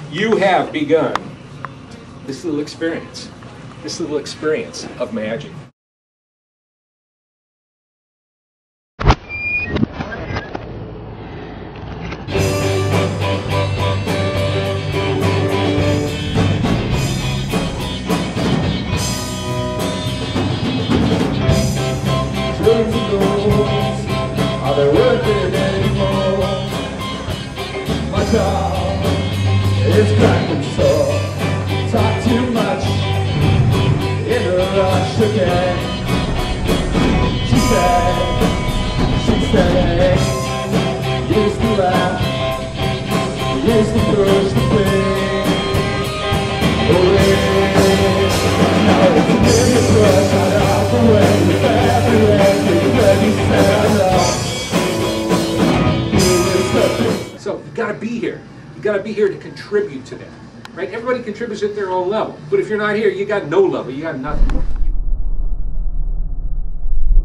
You have begun this little experience of magic. Are they worth it anymore? My car is cracking sore. Talk too much in a rush again. She said, used to laugh, used to push the thing away. Now it's a million brush right off the way with everywhere you said no. So you've got to be here. You've got to be here to contribute to that, right? Everybody contributes at their own level. But if you're not here, you got no level. You got nothing.